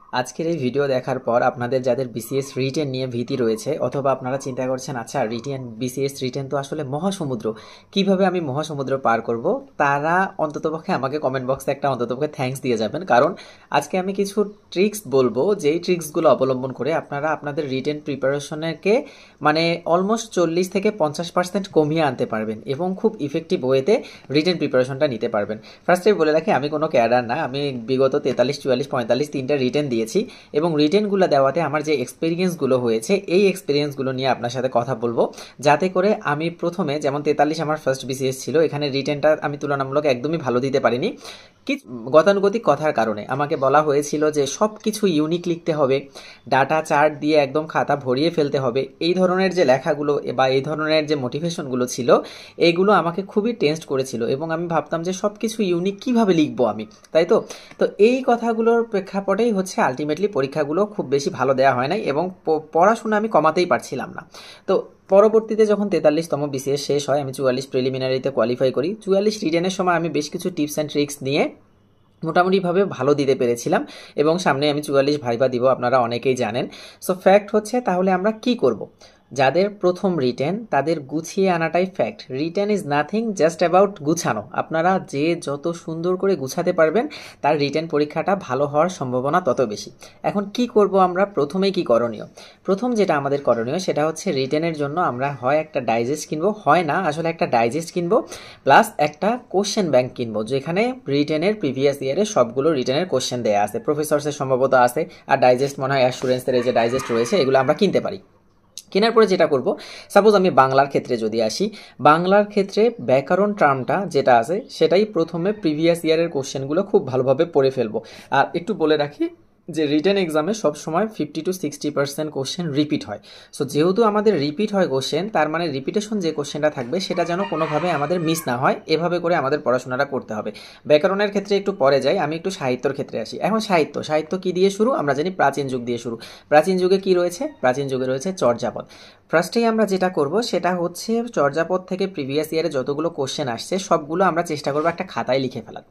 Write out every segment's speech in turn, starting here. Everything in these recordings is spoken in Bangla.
আজকের এই ভিডিও দেখার পর আপনাদের যাদের বিসিএস রিটেন নিয়ে ভীতি রয়েছে অথবা আপনারা চিন্তা করছেন আচ্ছা রিটেন বিসিএস রিটেন তো আসলে মহাসমুদ্র, কিভাবে আমি মহাসমুদ্র পার করব, তারা অন্ততপক্ষে আমাকে কমেন্ট বক্সে একটা অন্ততপক্ষে থ্যাঙ্কস দিয়ে যাবেন। কারণ আজকে আমি কিছু ট্রিক্স বলবো, যেই ট্রিক্সগুলো অবলম্বন করে আপনারা আপনাদের রিটেন প্রিপারেশনকে মানে অলমোস্ট 40 থেকে 50% কমিয়ে আনতে পারবেন এবং খুব ইফেক্টিভ ওয়েতে রিটেন প্রিপারেশনটা নিতে পারবেন। ফার্স্টে বলে রাখি, আমি কোনো ক্যাডার না, আমি বিগত 43, 44, 45 তিনটা রিটেন দিয়েছি এবং রিটেনগুলো দেওয়াতে আমার যে এক্সপিরিয়েন্সগুলো হয়েছে এই এক্সপিরিয়েন্সগুলো নিয়ে আপনার সাথে কথা বলবো, যাতে করে আমি প্রথমে যেমন 43 আমার ফার্স্ট বিসিএস ছিল, এখানে রিটেনটা আমি তুলনামূলক একদমই ভালো দিতে পারিনি। কি গতানুগতিক কথার কারণে আমাকে বলা হয়েছিল যে সব কিছু ইউনিক লিখতে হবে, ডাটা চার্ট দিয়ে একদম খাতা ভরিয়ে ফেলতে হবে, এই ধরনের যে লেখাগুলো বা এই ধরনের যে মোটিভেশনগুলো ছিল এইগুলো আমাকে খুবই টেন্সড করেছিল এবং আমি ভাবতাম যে সব কিছু ইউনিক কীভাবে লিখবো আমি, তাই তো। তো এই কথাগুলোর প্রেক্ষাপটেই হচ্ছে আলটিমেটলি পরীক্ষাগুলো খুব বেশি ভালো দেওয়া হয় নাই এবং পড়াশোনা আমি কমাতেই পারছিলাম না। তো পরবর্তীতে যখন 43তম বিসিএস শেষ হয়, আমি 44 প্রিলিমিনারিতে কোয়ালিফাই করি। 44 রিটেনের সময় আমি বেশ কিছু টিপস অ্যান্ড ট্রিক্স নিয়ে মোটামুটিভাবে ভালো দিতে পেরেছিলাম এবং সামনে আমি 44 ভাইভা দিব, আপনারা অনেকেই জানেন। সো ফ্যাক্ট হচ্ছে, তাহলে আমরা কি করব? যাদের প্রথম রিটেন তাদের গুছিয়ে আনাটাই fact. Written is nothing, just about গুছানো। আপনারা যে যত সুন্দর করে গুছাতে পারবেন তার রিটেন পরীক্ষাটা ভালো হওয়ার সম্ভাবনা তত বেশি। এখন কি করব আমরা? প্রথমেই কি করণীয়? প্রথম যেটা আমাদের করণীয় সেটা হচ্ছে রিটেনের জন্য আমরা হয় একটা ডাইজেস্ট কিনবো, হয় না আসলে একটা ডাইজেস্ট কিনবো প্লাস একটা কোশ্চেন ব্যাংক কিনবো, যেখানে রিটেনের প্রিভিয়াস ইয়ারের সবগুলো রিটেনের কোশ্চেন দেওয়া আছে, প্রফেসরসের সম্ভবত আছে, আর ডাইজেস্ট মনে হয় অ্যাসুরেন্সের এই যে ডাইজেস্ট রয়েছে এগুলো আমরা কিনতে পারি। কেনার পরে যেটা করব, সাপোজ আমি বাংলার ক্ষেত্রে যদি আসি, বাংলার ক্ষেত্রে ব্যাকরণ টার্মটা যেটা আছে সেটাই প্রথমে প্রিভিয়াস ইয়ারের কোশ্চেনগুলো খুব ভালোভাবে পড়ে ফেলবো। আর একটু বলে রাখি যে রিটেন এক্সামে সবসময় 50 to 60% কোশ্চেন রিপিট হয়। সো যেহেতু আমাদের রিপিট হয় কোশ্চেন, তার মানে রিপিটেশন যে কোশ্চেনটা থাকবে সেটা যেন কোনোভাবে আমাদের মিস না হয়, এভাবে করে আমাদের পড়াশোনাটা করতে হবে। ব্যাকরণের ক্ষেত্রে একটু পরে যাই, আমি একটু সাহিত্যর ক্ষেত্রে আসি। এখন সাহিত্য কি দিয়ে শুরু? আমরা জানি প্রাচীন যুগ দিয়ে শুরু। প্রাচীন যুগে কি রয়েছে? প্রাচীন যুগে রয়েছে চর্যাপদ। ফার্স্টেই আমরা যেটা করব সেটা হচ্ছে চর্যাপদ থেকে প্রিভিয়াস ইয়ারে যতগুলো কোশ্চেন আসছে সবগুলো আমরা চেষ্টা করবো একটা খাতায়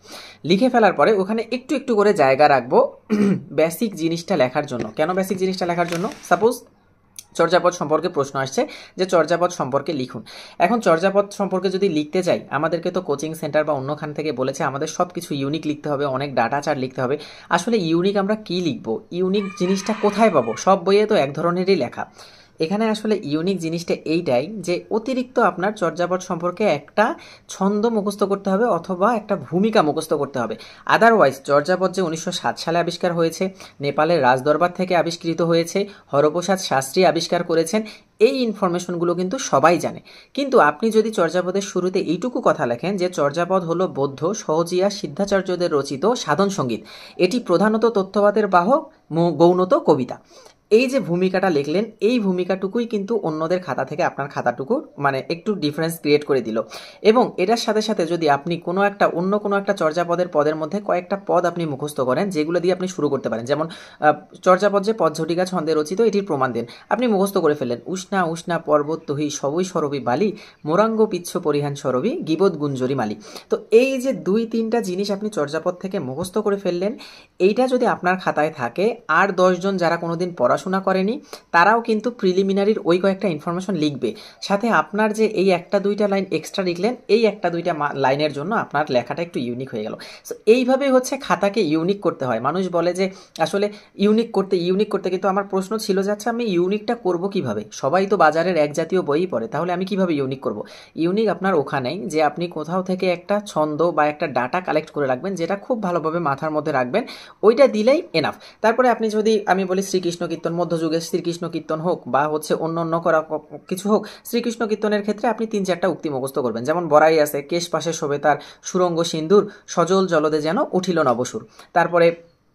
লিখে ফেলার পরে ওখানে একটু একটু করে জায়গা রাখবো বেসিক জিনিসটা লেখার জন্য। কেন বেসিক জিনিসটা লেখার জন্য? সাপোজ চর্যাপদ সম্পর্কে প্রশ্ন আসছে যে চর্যাপদ সম্পর্কে লিখুন। এখন চর্যাপদ সম্পর্কে যদি লিখতে যাই, আমাদেরকে তো কোচিং সেন্টার বা অন্যখান থেকে বলেছে আমাদের সব কিছু ইউনিক লিখতে হবে, অনেক ডাটা চার্ট লিখতে হবে। আসলে ইউনিক আমরা কি লিখবো? ইউনিক জিনিসটা কোথায় পাবো? সব বইয়ে তো এক ধরনেরই লেখা। এখানে আসলে ইউনিক জিনিসটা এইটাই যে অতিরিক্ত আপনার চর্যাপদ সম্পর্কে একটা ছন্দ মুখস্থ করতে হবে অথবা একটা ভূমিকা মুখস্থ করতে হবে। আদারওয়াইজ চর্যাপদ যে 1907 সালে আবিষ্কার হয়েছে, নেপালের রাজদরবার থেকে আবিষ্কৃত হয়েছে, হরপ্রসাদ শাস্ত্রী আবিষ্কার করেছেন, এই ইনফরমেশনগুলো কিন্তু সবাই জানে। কিন্তু আপনি যদি চর্যাপদের শুরুতে এইটুকু কথা লেখেন যে চর্যাপদ হলো বৌদ্ধ সহজিয়া সিদ্ধাচার্যদের রচিত সাধন সঙ্গীত, এটি প্রধানত তথ্যবাদের বাহক, গৌণত কবিতা, এই যে ভূমিকাটা লিখলেন এই ভূমিকাটুকুই কিন্তু অন্যদের খাতা থেকে আপনার খাতাটুকু মানে একটু ডিফারেন্স ক্রিয়েট করে দিল। এবং এটার সাথে সাথে যদি আপনি অন্য কোনো একটা চর্যাপদের পদের মধ্যে কয়েকটা পদ আপনি মুখস্থ করেন যেগুলো দিয়ে আপনি শুরু করতে পারেন, যেমন চর্যাপদ যে পদঝটিকা ছন্দে রচিত এটির প্রমাণ দেন, আপনি মুখস্থ করে ফেললেন উষ্ণা উষ্ণা পর্বত তহি সবই সরবি বালি মোরাঙ্গ পিচ্ছ পরিহান সরবি গিবদ গুঞ্জরি মালি। তো এই যে 2-3টা জিনিস আপনি চর্যাপদ থেকে মুখস্থ করে ফেললেন, এইটা যদি আপনার খাতায় থাকে আর 10 জন যারা কোনোদিন পড়াশোনা করেনি তারাও কিন্তু প্রিলিমিনারির ওই কয়েকটা ইনফরমেশন লিখবে, সাথে আপনার যে এই 1-2টা লাইন এক্সট্রা লিখলেন এই 1-2টা লাইনের জন্য আপনার লেখাটা একটু ইউনিক হয়ে গেল। সো এইভাবেই হচ্ছে খাতাকে ইউনিক করতে হয়। মানুষ বলে যে আসলে ইউনিক করতে, কিন্তু আমার প্রশ্ন ছিল যে আচ্ছা আমি ইউনিকটা করব কিভাবে? সবাই তো বাজারের এক জাতীয় বইই পড়ে, তাহলে আমি কিভাবে ইউনিক করব? ইউনিক আপনার ওখানেই যে আপনি কোথাও থেকে একটা ছন্দ বা একটা ডাটা কালেক্ট করে রাখবেন যেটা খুব ভালোভাবে মাথার মধ্যে রাখবেন, ওইটা দিলেই এনাফ। তারপরে আপনি যদি আমি বলি শ্রীকৃষ্ণ কীর্তন, মধ্যযুগের শ্রীকৃষ্ণ কীর্তন হোক বা হচ্ছে অন্য করা কিছু হোক, শ্রীকৃষ্ণ কীর্তনের ক্ষেত্রে আপনি 3-4টা উক্তি মুখস্থ করবেন, যেমন বড়াই আছে কেশ পাশে শোভে তার সুরঙ্গ সিন্দুর সজল জলদে যেন উঠিল নবসুর। তারপরে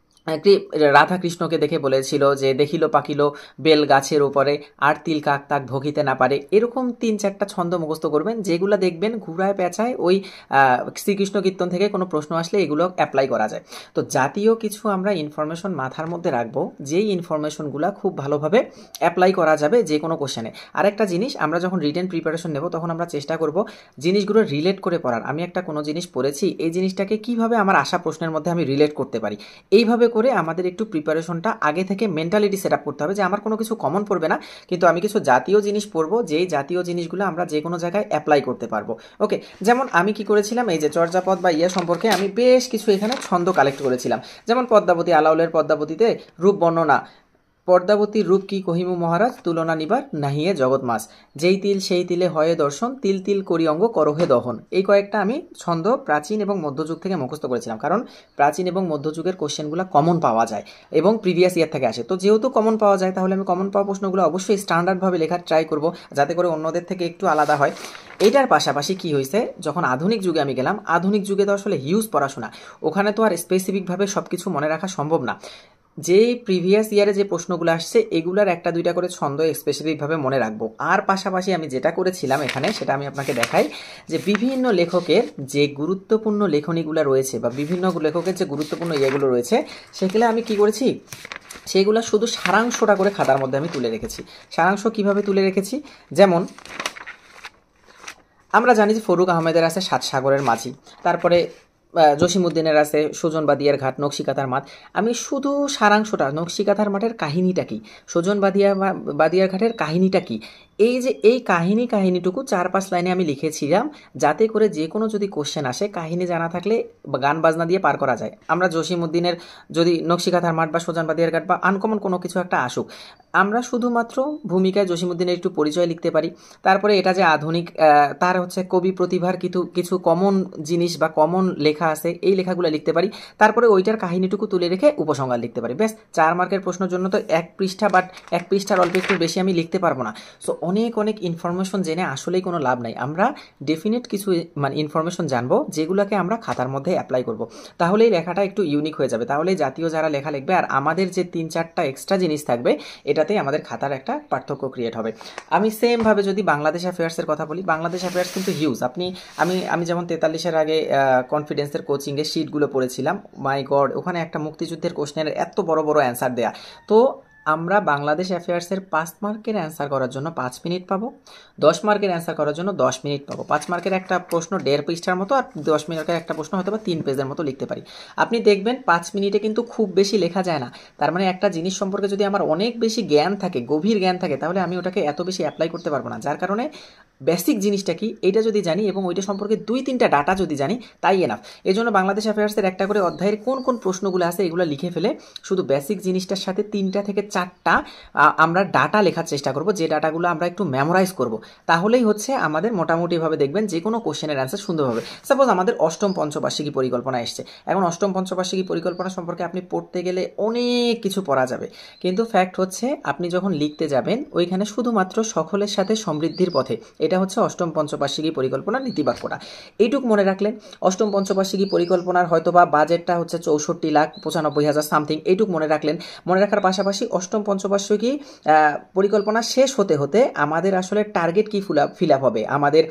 রাধা কৃষ্ণকে দেখে বলেছিল যে দেখিল পাকিল বেল গাছের উপরে আর তিল কাক তাক ভোগিতে না পারে। এরকম 3-4টা ছন্দ মুখস্থ করবেন যেগুলো দেখবেন ঘুরায় পেঁচায় ওই শ্রীকৃষ্ণ কীর্তন থেকে কোনো প্রশ্ন আসলে এগুলো অ্যাপ্লাই করা যায়। তো জাতীয় কিছু আমরা ইনফরমেশন মাথার মধ্যে রাখবো যেই ইনফরমেশনগুলো খুব ভালোভাবে অ্যাপ্লাই করা যাবে যে কোনো কোশ্চেনে। আরেকটা জিনিস, আমরা যখন রিটেন প্রিপারেশন নেব তখন আমরা চেষ্টা করব জিনিসগুলো রিলেট করে পড়ার। আমি একটা কোনো জিনিস পড়েছি, এই জিনিসটাকে কিভাবে আমার আসা প্রশ্নের মধ্যে আমি রিলেট করতে পারি, এইভাবে করে আমাদের একটু প্রিপারেশনটা আগে থেকে মেন্টালিটি সেট আপ করতে হবে যে আমার কোনো কিছু কমন পড়বে না, কিন্তু আমি কিছু জাতীয় জিনিস পড়বো, যেই জাতীয় জিনিসগুলো আমরা যে কোনো জায়গায় অ্যাপ্লাই করতে পারবো। ওকে, যেমন আমি কি করেছিলাম, এই যে চর্যাপদ বা ইয়া সম্পর্কে আমি বেশ কিছু এখানে ছন্দ কালেক্ট করেছিলাম। যেমন পদ্মাবতী, আলাউলের পদ্মাবতীতে রূপ বর্ণনা, পর্দাবতীর রূপ কি কহিমু মহারাজ, তুলনা নিবার নাহিয়ে জগৎ মাস, যেই তিল সেই তিলে হয়ে দর্শন, তিল তিল করি অঙ্গ করহে দহন। এই কয়েকটা আমি ছন্দ প্রাচীন এবং মধ্যযুগ থেকে মুখস্থ করেছিলাম, কারণ প্রাচীন এবং মধ্যযুগের কোশ্চেনগুলো কমন পাওয়া যায় এবং প্রিভিয়াস ইয়ার থেকে আসে। তো যেহেতু কমন পাওয়া যায়, তাহলে আমি কমন পাওয়া প্রশ্নগুলো অবশ্যই স্ট্যান্ডার্ডভাবে লেখার ট্রাই করব, যাতে করে অন্যদের থেকে একটু আলাদা হয়। এইটার পাশাপাশি কি হয়েছে, যখন আধুনিক যুগে আমি গেলাম, আধুনিক যুগে তো আসলে হিউজ পড়াশোনা, ওখানে তো আর স্পেসিফিকভাবে সব কিছু মনে রাখা সম্ভব না। যে প্রিভিয়াস ইয়ারে যে প্রশ্নগুলো আসছে এগুলার একটা দুইটা করে ছন্দ স্পেসিফিকভাবে মনে রাখবো। আর পাশাপাশি আমি যেটা করেছিলাম এখানে, সেটা আমি আপনাকে দেখাই, যে বিভিন্ন লেখকের যে গুরুত্বপূর্ণ লেখনীগুলো রয়েছে বা বিভিন্ন লেখকের যে গুরুত্বপূর্ণ ইয়েগুলো রয়েছে, সেগুলো আমি কি করেছি, সেগুলো শুধু সারাংশটা করে খাতার মধ্যে আমি তুলে রেখেছি। সারাংশ কিভাবে তুলে রেখেছি, যেমন আমরা জানি যে ফরুক আহমেদের আছে সাত সাগরের মাঝি, তারপরে জসিমউদ্দিনের আছে সুজন বাদিয়ার ঘাট, নকশিকাঁথার মাঠ। আমি শুধু সারাংশটা, নকশিকাঁথার মাঠের কাহিনীটা কি, সুজন বাদিয়ার ঘাটের কাহিনীটা কি, এই যে এই কাহিনীটুকু 4-5 লাইনে আমি লিখেছিলাম, যাতে করে যে কোনো যদি কোশ্চেন আসে কাহিনী জানা থাকলে গান বাজনা দিয়ে পার করা যায়। আমরা জসিমউদ্দিনের যদি নকশিকাঁথার মাঠ বা সুজন বাদিয়ার ঘাট বা আনকমন কোনো কিছু একটা আসুক, আমরা শুধুমাত্র ভূমিকায় জসিমউদ্দিনের একটু পরিচয় লিখতে পারি। তারপরে এটা যে আধুনিক, তার হচ্ছে কবি প্রতিভার কিছু কমন জিনিস বা কমন লেখা আছে, এই লেখাগুলো লিখতে পারি। তারপরে ওইটার কাহিনীটুকু তুলে রেখে উপসংহার লিখতে পারি। ব্যাস, 4 মার্কের প্রশ্নের জন্য তো 1 পৃষ্ঠা বা 1 পৃষ্ঠার অল্প একটু বেশি আমি লিখতে পারবো না। সো অনেক ইনফরমেশন জেনে আসলেই কোনো লাভ নাই। আমরা ডেফিনেট কিছু মানে ইনফরমেশন জানবো, যেগুলোকে আমরা খাতার মধ্যে অ্যাপ্লাই করব। তাহলেই লেখাটা একটু ইউনিক হয়ে যাবে, তাহলেই জাতীয় যারা লেখা লিখবে আর আমাদের যে 3-4টা এক্সট্রা জিনিস থাকবে, এটাতেই আমাদের খাতার একটা পার্থক্য ক্রিয়েট হবে। আমি সেমভাবে যদি বাংলাদেশ অ্যাফেয়ার্সের কথা বলি, বাংলাদেশ অ্যাফেয়ার্স কিন্তু হিউজ। আমি যেমন 43-এর আগে কনফিডেন্সের কোচিংয়ে শিটগুলো পড়েছিলাম, মাই গড, ওখানে একটা মুক্তিযুদ্ধের কোশ্চেনের এত বড় বড় অ্যান্সার দেয়া। তো আমরা বাংলাদেশ অ্যাফেয়ার্সের 5 মার্কের অ্যান্সার করার জন্য 5 মিনিট পাবো, 10 মার্কের অ্যান্সার করার জন্য 10 মিনিট পাবো। 5 মার্কের একটা প্রশ্ন 1.5 পৃষ্ঠার মতো, আর 10 মিনিটের একটা প্রশ্ন হয়তো বা 3 পেজের মতো লিখতে পারি। আপনি দেখবেন 5 মিনিটে কিন্তু খুব বেশি লেখা যায় না। তার মানে একটা জিনিস সম্পর্কে যদি আমার অনেক বেশি জ্ঞান থাকে, গভীর জ্ঞান থাকে, তাহলে আমি ওটাকে এত বেশি অ্যাপ্লাই করতে পারবো না। যার কারণে বেসিক জিনিসটা কি এটা যদি জানি এবং ওইটা সম্পর্কে 2-3টা ডাটা যদি জানি, তাই এনাফ। এই জন্য বাংলাদেশ অ্যাফেয়ার্সের একটা করে অধ্যায়ের কোন কোন প্রশ্নগুলো আছে এগুলো লিখে ফেলে শুধু বেসিক জিনিসটার সাথে 3টা থেকে 4টা আমরা ডাটা লেখার চেষ্টা করব, যে ডাটাগুলো আমরা একটু মেমোরাইজ করব। তাহলেই হচ্ছে আমাদের মোটামুটিভাবে দেখবেন যে কোনো কোশ্চেনের অ্যান্সার সুন্দর হবে। সাপোজ আমাদের অষ্টম পঞ্চবার্ষিকী পরিকল্পনা এসছে, এখন অষ্টম পঞ্চবার্ষিকী পরিকল্পনা সম্পর্কে আপনি পড়তে গেলে অনেক কিছু পড়া যাবে, কিন্তু ফ্যাক্ট হচ্ছে আপনি যখন লিখতে যাবেন ওইখানে শুধুমাত্র সকলের সাথে সমৃদ্ধির পথে, এটা হচ্ছে অষ্টম পঞ্চবার্ষিকী পরিকল্পনার নীতিবাক্যটা। এইটুক মনে রাখলেন। অষ্টম পঞ্চবার্ষিকী পরিকল্পনার হয়তোবা বাজেটটা হচ্ছে 64,95,000 সামথিং, এইটুক মনে রাখলেন। মনে রাখার পাশাপাশি অষ্টম পঞ্চবার্ষিকী পরিকল্পনা শেষ হতে হতে আমাদের আসলে টার্গেট কি ফিল আপ হবে, আমাদের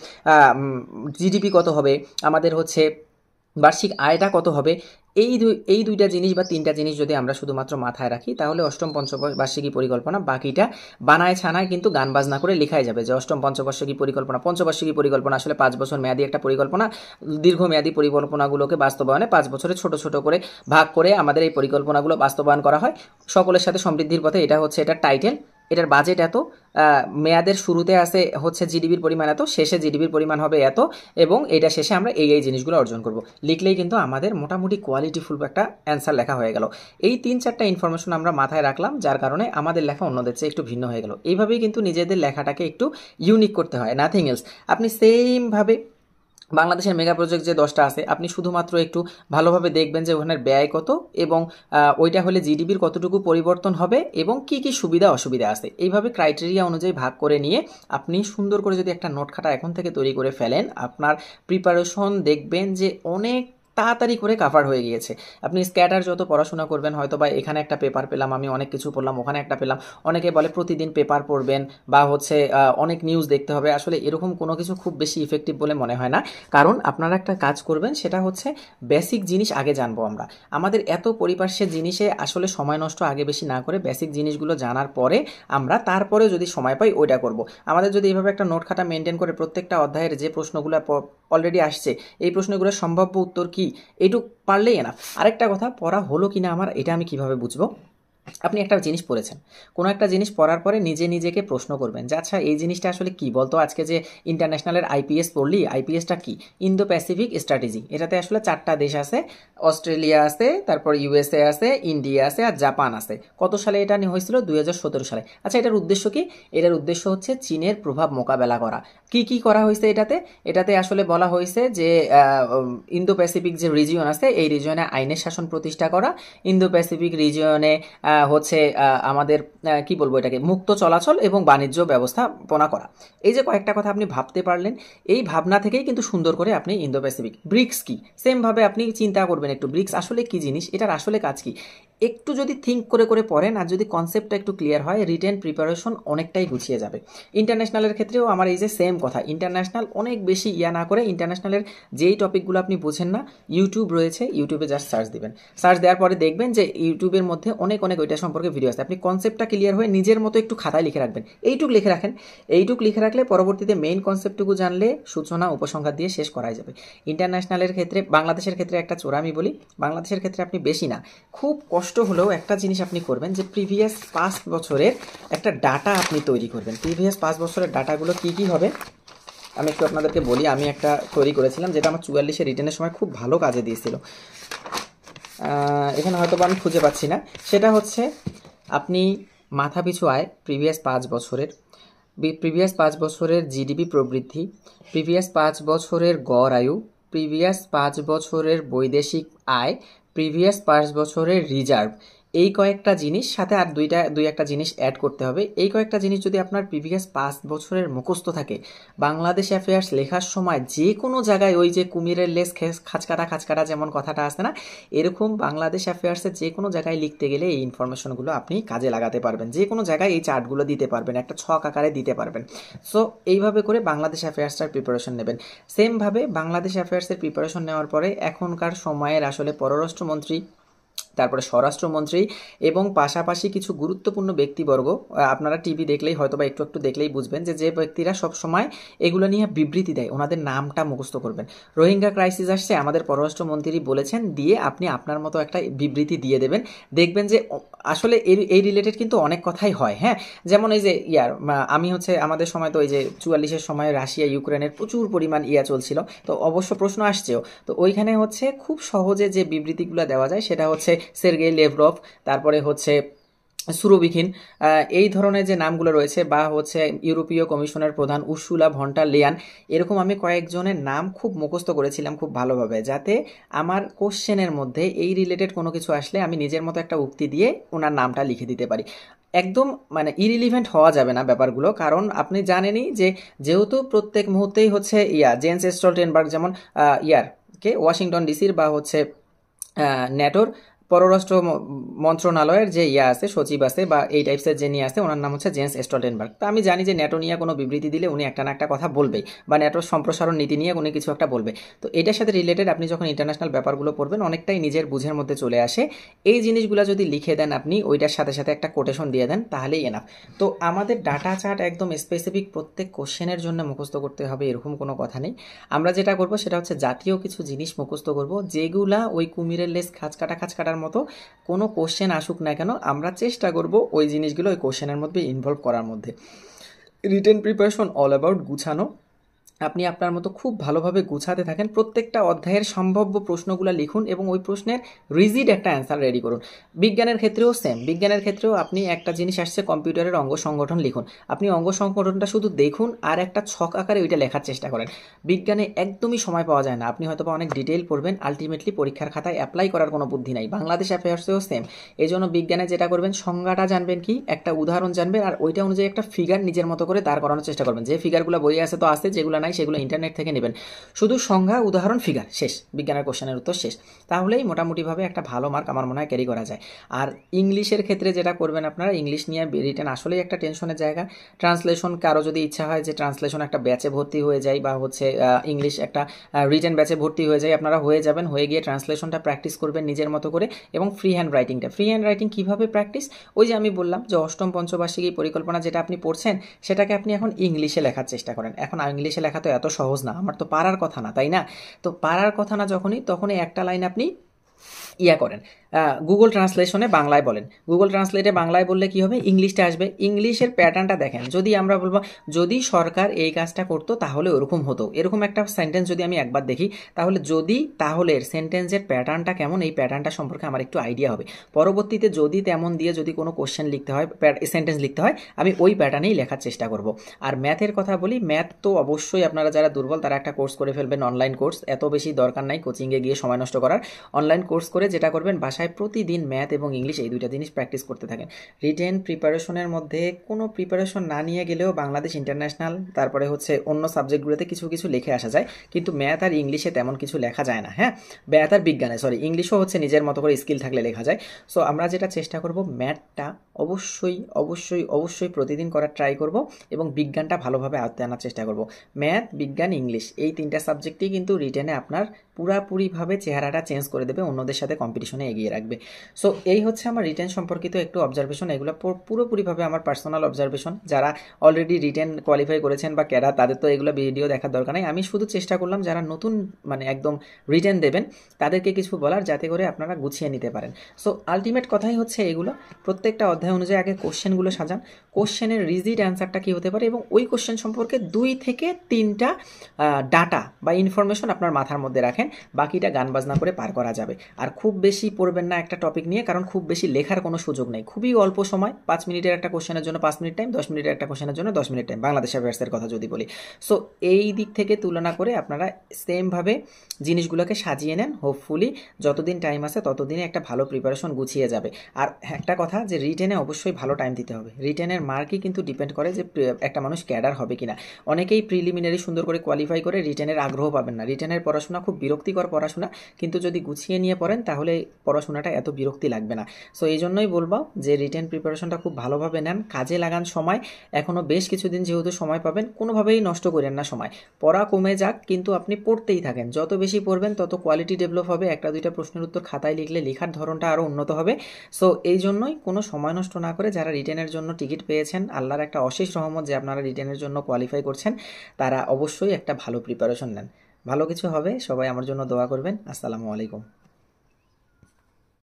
জিডিপি কত হবে, আমাদের হচ্ছে বার্ষিক আয়টা কত হবে, এই দুইটা জিনিস বা 3টা জিনিস যদি আমরা শুধুমাত্র মাথায় রাখি, তাহলে অষ্টম পঞ্চবার্ষিকী পরিকল্পনা বাকিটা বানায় ছানায় কিন্তু গান বাজনা করে লেখাই যাবে যে অষ্টম পঞ্চবার্ষিকী পঞ্চবার্ষিকী পরিকল্পনা আসলে 5 বছর মেয়াদী একটা পরিকল্পনা। দীর্ঘমেয়াদী পরিকল্পনাগুলোকে বাস্তবায়নে 5 বছরে ছোট ছোট করে ভাগ করে আমাদের এই পরিকল্পনাগুলো বাস্তবায়ন করা হয় সকলের সাথে সমৃদ্ধির পথে। এটা হচ্ছে এটার টাইটেল, এটার বাজেট এত, মেয়াদের শুরুতে আছে হচ্ছে জিডিপির পরিমাণ এত, শেষে জিডিপির পরিমাণ হবে এত, এবং এটা শেষে আমরা এই জিনিসগুলো অর্জন করব। লিখলেই কিন্তু আমাদের মোটামুটি কোয়ালিটিফুল একটা অ্যান্সার লেখা হয়ে গেল। এই 3-4টা ইনফরমেশন আমরা মাথায় রাখলাম, যার কারণে আমাদের লেখা অন্যদের চেয়ে একটু ভিন্ন হয়ে গেল। এইভাবেই কিন্তু নিজেদের লেখাটাকে একটু ইউনিক করতে হয়, নাথিং এলস। আপনি সেমভাবে বাংলাদেশের মেগা প্রজেক্ট যে 10টা আছে, আপনি শুধুমাত্র একটু ভালোভাবে দেখবেন যে ওখানের ব্যয় কত এবং ওইটা হলে জিডিপির কতটুকু পরিবর্তন হবে এবং কি কি সুবিধা অসুবিধা আছে। এইভাবে ক্রাইটেরিয়া অনুযায়ী ভাগ করে নিয়ে আপনি সুন্দর করে যদি একটা নোট খাতা এখন থেকে তৈরি করে ফেলেন, আপনার প্রিপারেশন দেখবেন যে অনেক তাড়াতাড়ি করে কাভার হয়ে গিয়েছে। আপনি স্ক্যাটার যত পড়াশোনা করবেন, হয়তো বা এখানে একটা পেপার পেলাম, আমি অনেক কিছু পড়লাম, ওখানে একটা পেলাম। অনেকে বলে প্রতিদিন পেপার পড়বেন বা হচ্ছে অনেক নিউজ দেখতে হবে, আসলে এরকম কোনো কিছু খুব বেশি ইফেক্টিভ বলে মনে হয় না। কারণ আপনারা একটা কাজ করবেন, সেটা হচ্ছে বেসিক জিনিস আগে জানবো আমরা। আমাদের এত পরিপার্শ্বের জিনিসে আসলে সময় নষ্ট আগে বেশি না করে বেসিক জিনিসগুলো জানার পরে আমরা তারপরে যদি সময় পাই ওইটা করব। আমাদের যদি এইভাবে একটা নোট খাতা মেনটেন করে প্রত্যেকটা অধ্যায়ের যে প্রশ্নগুলো অলরেডি আসছে, এই প্রশ্নগুলোর সম্ভাব্য উত্তর কি এইটুক পারলেই এনাফ। আরেকটা কথা, পড়া হলো কিনা আমার, এটা আমি কিভাবে বুঝবো? আপনি একটা জিনিস পড়েছেন, কোনো একটা জিনিস পড়ার পরে নিজে নিজেকে প্রশ্ন করবেন যে আচ্ছা এই জিনিসটা আসলে কি বলতো, আজকে যে ইন্টারন্যাশনালের আইপিএস পড়লি, আইপিএসটা কি? Indo Pacific strategy. এটাতে আসলে 4টা দেশ আছে, অস্ট্রেলিয়া আছে, তারপর ইউএসএ আছে, ইন্ডিয়া আছে, আর জাপান আছে। কত সালে এটা হয়েছিল? 2017 সালে। আচ্ছা, এটার উদ্দেশ্য কি? এটার উদ্দেশ্য হচ্ছে চীনের প্রভাব মোকাবেলা করা। কি কি করা হয়েছে এটাতে? এটাতে আসলে বলা হয়েছে যে ইন্দো প্যাসিফিক যে রিজিয়ন আছে, এই রিজিয়নে আইনের শাসন প্রতিষ্ঠা করা, ইন্দো প্যাসিফিক রিজিয়নে হচ্ছে আমাদের কি বলবো এটাকে, মুক্ত চলাচল এবং বাণিজ্য ব্যবস্থাপনা করা। এই যে কয়েকটা কথা আপনি ভাবতে পারলেন, এই ভাবনা থেকেই কিন্তু সুন্দর করে আপনি ইন্দো প্যাসিফিক। ব্রিক্স কি, সেম ভাবে আপনি চিন্তা করবেন একটু, ব্রিক্স আসলে কি জিনিস, এটার আসলে কাজ কি, একটু যদি থিঙ্ক করে করে পড়েন আর যদি কনসেপ্টটা একটু ক্লিয়ার হয়, রিটেন প্রিপারেশন অনেকটাই গুছিয়ে যাবে। ইন্টারন্যাশনালের ক্ষেত্রেও আমার এই যে সেম কথা, ইন্টারন্যাশনাল অনেক বেশি না করে, ইন্টারন্যাশনালের যেই টপিকগুলো আপনি বুঝেন না, ইউটিউব রয়েছে, ইউটিউবে জাস্ট সার্চ দিবেন, সার্চ দেওয়ার পরে দেখবেন যে ইউটিউবের মধ্যে অনেক অনেক ওইটা সম্পর্কে ভিডিও আছে। আপনি কনসেপ্টটা ক্লিয়ার হয়ে নিজের মতো একটু খাতায় লিখে রাখবেন, এইটুক লিখে রাখেন, এইটুক লিখে রাখলে পরবর্তীতে মেইন কনসেপ্টটুকু জানলে সূচনা উপসংহার দিয়ে শেষ করাই যাবে। ইন্টারন্যাশনালের ক্ষেত্রে, বাংলাদেশের ক্ষেত্রে একটা চোরা আমি বলি, বাংলাদেশের ক্ষেত্রে আপনি বেশি না, খুব কষ্ট হলেও একটা জিনিস আপনি করবেন যে প্রিভিয়াস 5 বছরের একটা ডাটা আপনি তৈরি করবেন। প্রিভিয়াস 5 বছরের ডাটাগুলো কি কি হবে আমি একটু আপনাদেরকে বলি। আমি একটা তৈরি করেছিলাম যেটা আমার 44-এ রিটেনের সময় খুব ভালো কাজে দিয়েছিল। এখানে হয়তো আমি খুঁজে পাচ্ছি না। সেটা হচ্ছে আপনি মাথাপিছু আয় প্রিভিয়াস 5 বছরের জিডিপি প্রবৃদ্ধি, প্রিভিয়াস 5 বছরের গড় আয়ু, প্রিভিয়াস 5 বছরের বৈদেশিক আয়, প্রিভিয়াস 5 বছরের রিজার্ভ, এই কয়েকটা জিনিস সাথে আর দুই একটা জিনিস অ্যাড করতে হবে। এই কয়েকটা জিনিস যদি আপনার প্রিভিয়াস 5 বছরের মুখস্থ থাকে, বাংলাদেশ অ্যাফেয়ার্স লেখার সময় যে কোনো জায়গায় ওই যে কুমিরের লেজ খাঁচকাটা যেমন কথাটা আসে না, এরকম বাংলাদেশ অ্যাফেয়ার্সের যে কোনো জায়গায় লিখতে গেলে এই ইনফরমেশনগুলো আপনি কাজে লাগাতে পারবেন, যে কোনো জায়গায় এই চার্টগুলো দিতে পারবেন, একটা ছক আকারে দিতে পারবেন। সো এইভাবে করে বাংলাদেশ অ্যাফেয়ার্সটার প্রিপারেশন নেবেন। সেমভাবে বাংলাদেশ অ্যাফেয়ার্সের প্রিপারেশন নেওয়ার পরে এখনকার সময়ের আসলে পররাষ্ট্রমন্ত্রী, তারপরে স্বরাষ্ট্রমন্ত্রী এবং পাশাপাশি কিছু গুরুত্বপূর্ণ ব্যক্তিবর্গ, আপনারা টিভি দেখলেই হয়তো বা একটু একটু দেখলেই বুঝবেন যে যে ব্যক্তিরা সব সময় এগুলো নিয়ে বিবৃতি দেয়, ওনাদের নামটা মুখস্থ করবেন। রোহিঙ্গা ক্রাইসিস আসছে, আমাদের পররাষ্ট্রমন্ত্রী বলেছেন, দিয়ে আপনি আপনার মতো একটা বিবৃতি দিয়ে দেবেন। দেখবেন যে আসলে এই রিলেটেড কিন্তু অনেক কথাই হয়। হ্যাঁ, যেমন এই যে আমি হচ্ছে আমাদের সময় তো এই যে 44-এর সময় রাশিয়া ইউক্রেনের প্রচুর পরিমাণ চলছিল, তো অবশ্য প্রশ্ন আসছেও, তো ওইখানে হচ্ছে খুব সহজে যে বিবৃতিগুলো দেওয়া যায় সেটা হচ্ছে সের্গেই লেভরভ, তারপরে হচ্ছে সুরোবিখিন, এই ধরনের যে নামগুলো রয়েছে, বা হচ্ছে ইউরোপীয় কমিশনের প্রধান উর্সুলা ভন ডার লেয়ান, এরকম আমি কয়েকজনের নাম খুব মুখস্থ করেছিলাম খুব ভালোভাবে, যাতে আমার কোশ্চেনের মধ্যে এই রিলেটেড কোনো কিছু আসলে আমি নিজের মতো একটা উক্তি দিয়ে ওনার নামটা লিখে দিতে পারি। একদম মানে ইরিলিভেন্ট হওয়া যাবে না ব্যাপারগুলো, কারণ আপনি জানেনই যে যেহেতু প্রত্যেক মুহূর্তেই হচ্ছে জেন্স স্টলটেনবার্গ যেমন ওয়াশিংটন ডিসির বা হচ্ছে ন্যাটোর পররাষ্ট্র মন্ত্রণালয়ের যে আছে সচিব আছে বা এই টাইপসের যে নিয়ে আছে, ওনার নাম হচ্ছে জেন্স স্টলটেনবার্গ। তো আমি জানি যে ন্যাটো নিয়ে কোনো বিবৃতি দিলে উনি একটা না একটা কথা বলবেই, বা ন্যাটোর সম্প্রসারণ নীতি নিয়ে উনি কিছু একটা বলবে। তো এটার সাথে রিলেটেড আপনি যখন ইন্টারন্যাশনাল ব্যাপারগুলো পড়বেন অনেকটাই নিজের বুঝের মধ্যে চলে আসে। এই জিনিসগুলো যদি লিখে দেন আপনি, ওইটার সাথে সাথে একটা কোটেশন দিয়ে দেন, তাহলেই এনাফ। তো আমাদের ডাটা চার্ট একদম স্পেসিফিক প্রত্যেক কোশ্চেনের জন্য মুখস্থ করতে হবে এরকম কোনো কথা নেই। আমরা যেটা করব সেটা হচ্ছে জাতীয় কিছু জিনিস মুখস্থ করব, যেগুলা ওই কুমিরের লেজ খাঁচকাটার মতো কোনো কোশ্চেন আসুক না কেন, আমরা চেষ্টা করব ওই জিনিসগুলো ওই কোশ্চেনের মধ্যে ইনভলভ করার মধ্যে। রিটেন প্রিপারেশন অল অ্যাবাউট গুছানো। আপনি আপনার মতো খুব ভালোভাবে গুছাতে থাকেন, প্রত্যেকটা অধ্যায়ের সম্ভাব্য প্রশ্নগুলো লিখুন এবং ওই প্রশ্নের রিজিড একটা অ্যান্সার রেডি করুন। বিজ্ঞানের ক্ষেত্রেও সেম, বিজ্ঞানের ক্ষেত্রেও আপনি একটা জিনিস আসছে কম্পিউটারের অঙ্গ সংগঠন লিখুন, আপনি অঙ্গ সংগঠনটা শুধু দেখুন আর একটা ছক আকারে ওইটা লেখার চেষ্টা করেন। বিজ্ঞানে একদমই সময় পাওয়া যায় না, আপনি হয়তো অনেক ডিটেইল পড়বেন, আলটিমেটলি পরীক্ষার খাতায় অ্যাপ্লাই করার কোনো বুদ্ধি নাই। বাংলাদেশ অ্যাফেয়ার্সেও সেম, এই জন্য বিজ্ঞানে যেটা করবেন, সংজ্ঞাটা জানবেন কি, একটা উদাহরণ জানবেন, আর ওইটা অনুযায়ী একটা ফিগার নিজের মতো করে দাঁড় করানোর চেষ্টা করবেন। যে ফিগারগুলো বইয়ে আছে তো আছে, যেগুলো নাই সেগুলো ইন্টারনেট থেকে নেবেন। শুধু সংজ্ঞা, উদাহরণ, ফিগার, শেষ, বিজ্ঞানের কোশ্চেনের উত্তর শেষ। তাহলেই মোটামুটিভাবে একটা ভালো মার্ক আমার মনে হয় ক্যারি করা যায়। আর ইংলিশের ক্ষেত্রে যেটা করবেন আপনারা, ইংলিশ নিয়ে রিটেন আসলেই একটা টেনশনের জায়গা। ট্রান্সলেশন, কারো যদি ইচ্ছা হয় যে ট্রান্সলেশন একটা ব্যাচে ভর্তি হয়ে যায়, বা হচ্ছে ইংলিশ একটা রিটেন ব্যাচে ভর্তি হয়ে যায়, আপনারা হয়ে যাবেন, হয়ে গিয়ে ট্রান্সলেশনটা প্র্যাকটিস করবেন নিজের মতো করে। এবং ফ্রি হ্যান্ড রাইটিং কীভাবে প্র্যাকটিস, ওই যে আমি বললাম যে অষ্টম পঞ্চবার্ষিকী পরিকল্পনা যেটা আপনি পড়ছেন, সেটাকে আপনি এখন ইংলিশে লেখার চেষ্টা করেন। এখন ইংলিশে লেখা তো এত সহজ না, আমার তো পারার কথা না, তাই না? তো পারার কথা না তখনই একটা লাইন আপনি করেন, গুগল ট্রান্সলেশনে বাংলায় বলেন। গুগল ট্রান্সলেটে বাংলায় বললে কি হবে, ইংলিশটা আসবে। ইংলিশের প্যাটার্নটা দেখেন, যদি আমরা বলবো যদি সরকার এই কাজটা করতো তাহলে ওরকম হতো, এরকম একটা সেন্টেন্স যদি আমি একবার দেখি, তাহলে যদি তাহলে সেন্টেন্সের প্যাটার্নটা কেমন, এই প্যাটার্নটা সম্পর্কে আমার একটু আইডিয়া হবে। পরবর্তীতে যদি তেমন দিয়ে যদি কোনো কোশ্চেন লিখতে হয়, সেন্টেন্স লিখতে হয়, আমি ওই প্যাটার্নেই লেখার চেষ্টা করব। আর ম্যাথের কথা বলি, ম্যাথ তো অবশ্যই আপনারা যারা দুর্বল তারা একটা কোর্স করে ফেলবেন, অনলাইন কোর্স, এত বেশি দরকার নাই কোচিংয়ে গিয়ে সময় নষ্ট করার। অনলাইন কোর্স করে যেটা করবেন, বাসায় প্রতিদিন ম্যাথ এবং ইংলিশ এই দুইটা জিনিস প্র্যাকটিস করতে থাকেন। রিটেন প্রিপারেশনের মধ্যে কোনো প্রিপারেশন না নিয়ে গেলেও বাংলাদেশ ইন্টারন্যাশনাল, তারপরে হচ্ছে অন্য সাবজেক্টগুলোতে কিছু কিছু লিখে আসা যায়, কিন্তু ম্যাথ আর ইংলিশে তেমন কিছু লেখা যায় না। হ্যাঁ, ম্যাথ আর বিজ্ঞানে ইংলিশও হচ্ছে নিজের মতো করে স্কিল থাকলে লেখা যায়। সো আমরা যেটা চেষ্টা করব, ম্যাথটা অবশ্যই অবশ্যই অবশ্যই প্রতিদিন করার ট্রাই করব, এবং বিজ্ঞানটা ভালোভাবে আয়ত্তে আনার চেষ্টা করব। ম্যাথ, বিজ্ঞান, ইংলিশ এই তিনটা সাবজেক্টই কিন্তু রিটেনে আপনার পুরাপুরিভাবে চেহারাটা চেঞ্জ করে দেবে, অন্যদের সাথে কম্পিটিশনে এগিয়ে রাখবে। সো এই হচ্ছে আমার রিটেন সম্পর্কিত একটু অবজারভেশন। এগুলো পুরোপুরিভাবে আমার পার্সোনাল অবজারভেশন। যারা অলরেডি রিটেন কোয়ালিফাই করেছেন বা ক্যাডার, তাদের তো এগুলো ভিডিও দেখার দরকার নেই। আমি শুধু চেষ্টা করলাম যারা নতুন একদম রিটেন দেবেন তাদেরকে কিছু বলার, যাতে করে আপনারা গুছিয়ে নিতে পারেন। সো আলটিমেট কথাই হচ্ছে এগুলো, প্রত্যেকটা অধ্যায় অনুযায়ী আগে কোশ্চেনগুলো সাজান, কোশ্চেনের রিজিড অ্যান্সারটা কী হতে পারে, এবং ওই কোশ্চেন সম্পর্কে 2 থেকে 3টা ডাটা বা ইনফরমেশন আপনার মাথার মধ্যে রাখেন, বাকিটা গান বাজনা করে পার করা যাবে। আর খুব বেশি পড়বেন না একটা টপিক নিয়ে, কারণ খুব বেশি লেখার কোনো সুযোগ নেই। খুবই অল্প সময়, 5 মিনিটের একটা কোশ্চেনের জন্য 5 মিনিট টাইম, 10 মিনিটের একটা কোশ্চেনের জন্য 10 মিনিট টাইম, বাংলাদেশ অ্যাফেয়ার্সের কথা যদি বলি। সো এই দিক থেকে তুলনা করে আপনারা সেমভাবে জিনিসগুলোকে সাজিয়ে নেন। হোপফুলি যতদিন টাইম আছে ততদিনে একটা ভালো প্রিপারেশন গুছিয়ে যাবে। আর একটা কথা, যে রিটেনে অবশ্যই ভালো টাইম দিতে হবে। রিটেনের মার্কই কিন্তু ডিপেন্ড করে যে একটা মানুষ ক্যাডার হবে কিনা। অনেকেই প্রিলিমিনারি সুন্দর করে কোয়ালিফাই করে রিটেনের আগ্রহ পাবেন না। রিটেনের পড়াশোনা খুব বিরক্তিকর পড়াশোনা, কিন্তু যদি গুছিয়ে নিয়ে পড়েন তাহলে পড়াশোনাটা এত বিরক্তি লাগবে না। সো এই জন্যই বলবো যে রিটেন প্রিপারেশনটা খুব ভালোভাবে নেন, কাজে লাগান সময়। এখনও বেশ কিছুদিন যেহেতু সময় পাবেন, কোনোভাবেই নষ্ট করেন না সময়। পড়া কমে যাক, কিন্তু আপনি পড়তেই থাকেন। যত বেশি পড়বেন তত কোয়ালিটি ডেভেলপ হবে। একটা দুইটা প্রশ্নের উত্তর খাতায় লিখলে লেখার ধরনটা আরও উন্নত হবে। সো এই জন্যই কোনো সময় নষ্ট না করে যারা রিটেনের জন্য টিকিট পেয়েছেন, আল্লাহর একটা অশেষ রহমত যে আপনারা রিটেনের জন্য কোয়ালিফাই করছেন, তারা অবশ্যই একটা ভালো প্রিপারেশন নেন। ভালো কিছু হবে। সবাই আমার জন্য দোয়া করবেন। আসসালামু আলাইকুম।